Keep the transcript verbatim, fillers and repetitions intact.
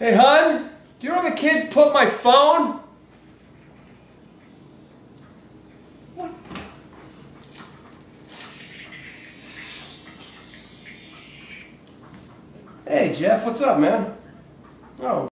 Hey, hon, do you know where the kids put my phone? What? Hey, Jeff, what's up, man? Oh.